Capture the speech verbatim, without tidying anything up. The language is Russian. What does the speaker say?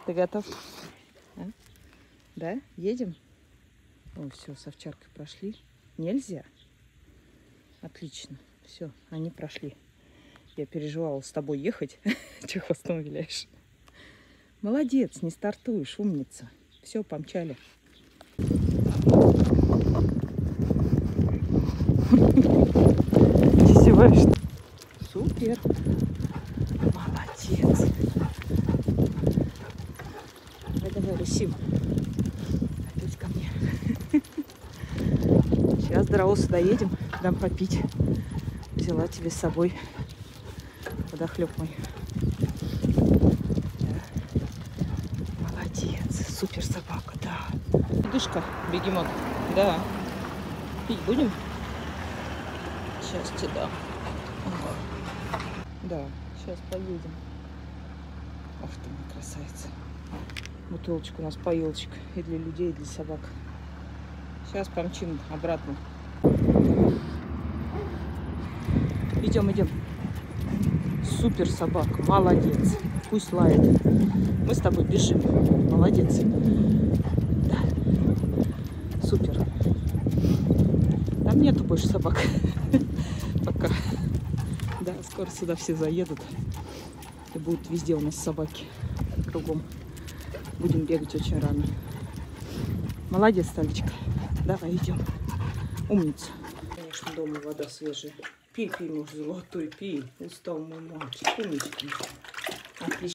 Ты готов? А? Да? Едем? О, все, с овчаркой прошли. Нельзя? Отлично. Все, они прошли. Я переживала с тобой ехать. Че хвостом виляешь? Молодец, не стартуешь, умница. Все, помчали. Издеваешься? Супер. Молодец. Давай, давай, рысим. Опять ко мне. Сейчас до Раоса доедем, дам попить. Взяла тебе с собой водохлеб мой. Да. Молодец. Супер собака, да. Дышка, бегемот. Да. Пить будем? Сейчас тебе дам. Ага. Да, сейчас поедем. Ах ты моя красавица. Бутылочка у нас поилочка и для людей, и для собак. Сейчас помчим обратно. Идем, идем. Супер собака, молодец. Пусть лает. Мы с тобой бежим. Молодец. Да. Супер. Там нету больше собак. Пока. Да, скоро сюда все заедут. И будут везде у нас собаки. Кругом. Будем бегать очень рано. Молодец, Талечка. Давай, идем. Умница. Конечно, дома вода свежая. Пей, пей, муж золотой, пей. Устал мой мальчик. Умничка. Отлично.